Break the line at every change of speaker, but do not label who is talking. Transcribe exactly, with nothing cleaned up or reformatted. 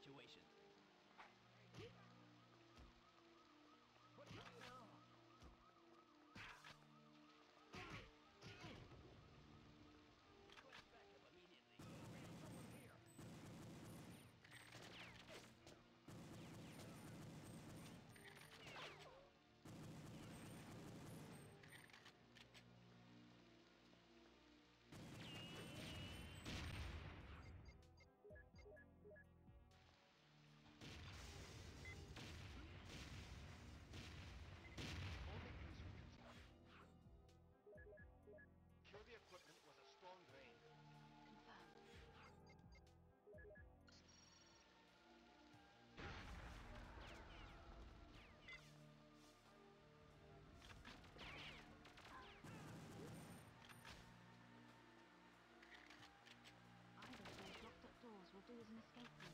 situation.
Secure the equipment with a strong drain.
Confirmed. Either of those locked up doors will do as an escape route.